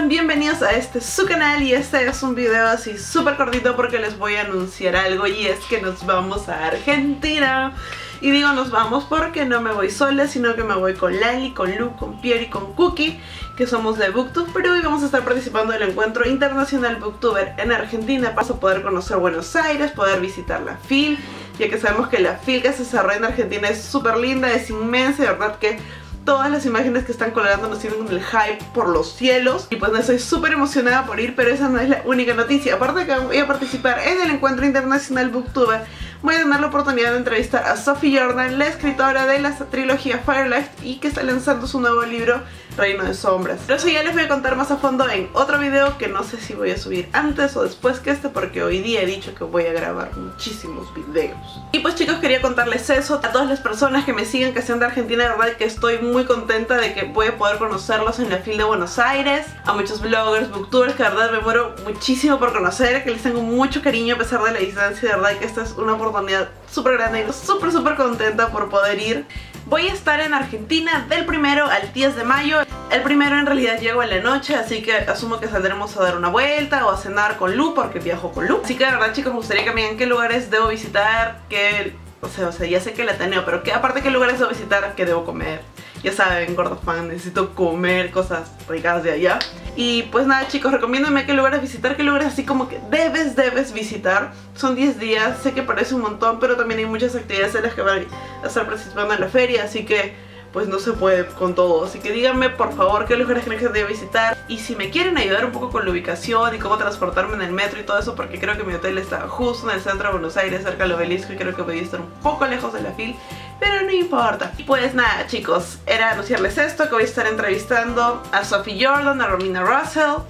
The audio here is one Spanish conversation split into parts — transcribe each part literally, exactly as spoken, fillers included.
Bienvenidos a este su canal y este es un video así súper cortito porque les voy a anunciar algo y es que nos vamos a Argentina. Y digo nos vamos porque no me voy sola, sino que me voy con Lali, con Lu, con Pierre y con Cookie, que somos de Booktube Perú y vamos a estar participando del encuentro internacional Booktuber en Argentina para poder conocer Buenos Aires, poder visitar la F I L, ya que sabemos que la F I L que se desarrolla en Argentina es súper linda, es inmensa, de verdad que todas las imágenes que están colgando nos tienen el hype por los cielos. Y pues no, estoy súper emocionada por ir, pero esa no es la única noticia. Aparte de que voy a participar en el encuentro internacional Booktuber, voy a tener la oportunidad de entrevistar a Sophie Jordan, la escritora de la trilogía Firelight y que está lanzando su nuevo libro Reino de Sombras. Pero eso ya les voy a contar más a fondo en otro video que no sé si voy a subir antes o después que este, porque hoy día he dicho que voy a grabar muchísimos videos. Y pues chicos, quería contarles eso a todas las personas que me siguen, que sean de Argentina. De verdad que estoy muy contenta de que voy a poder conocerlos en la F I L de Buenos Aires, a muchos bloggers, booktubers que de verdad me muero muchísimo por conocer, que les tengo mucho cariño a pesar de la distancia. De verdad que esta es una oportunidad súper grande y súper súper contenta por poder ir. Voy a estar en Argentina del primero al diez de mayo. El primero en realidad llego en la noche, así que asumo que saldremos a dar una vuelta o a cenar con Lu, porque viajo con Lu. Así que de verdad chicos, me gustaría que me digan qué lugares debo visitar, qué... O sea, o sea, ya sé que el Ateneo, pero que aparte qué lugares debo visitar, qué debo comer. Ya saben, gordo fan, necesito comer cosas ricas de allá. Y pues nada chicos, recomiéndame qué lugares visitar, qué lugares así como que debes, debes visitar. Son diez días, sé que parece un montón, pero también hay muchas actividades en las que van a estar participando en la feria, así que pues no se puede con todo. Así que díganme por favor qué lugares creen que debo visitar. Y si me quieren ayudar un poco con la ubicación y cómo transportarme en el metro y todo eso, porque creo que mi hotel está justo en el centro de Buenos Aires, cerca del Obelisco, y creo que voy a estar un poco lejos de la F I L, pero no importa. Y pues nada chicos, era anunciarles esto, que voy a estar entrevistando a Sophie Jordan, a Romina Russell.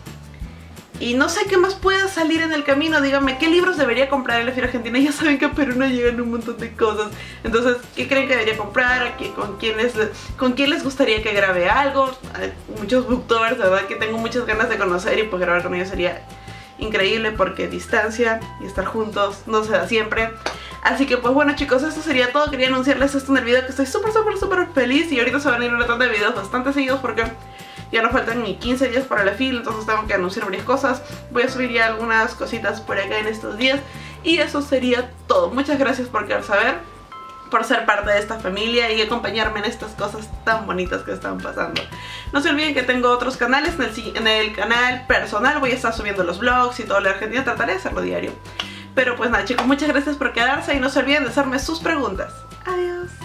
Y no sé qué más pueda salir en el camino. Díganme qué libros debería comprar en la Feria Argentina. Ya saben que a Perú no llegan un montón de cosas. Entonces, ¿qué creen que debería comprar? ¿Con quién les, con quién les gustaría que grabe algo? Hay muchos booktubers, de verdad que tengo muchas ganas de conocer, y pues grabar con ellos sería increíble, porque distancia y estar juntos no se da siempre. Así que pues bueno chicos, esto sería todo. Quería anunciarles esto en el video, que estoy súper súper súper feliz. Y ahorita se van a ir una tanda de videos bastante seguidos porque ya no faltan ni quince días para la F I L, entonces tengo que anunciar varias cosas. Voy a subir ya algunas cositas por acá en estos días. Y eso sería todo. Muchas gracias por querer saber, por ser parte de esta familia y acompañarme en estas cosas tan bonitas que están pasando. No se olviden que tengo otros canales. En el, en el canal personal voy a estar subiendo los vlogs y todo lo de Argentina. Trataré de hacerlo diario. Pero pues nada chicos, muchas gracias por quedarse y no se olviden de hacerme sus preguntas. Adiós.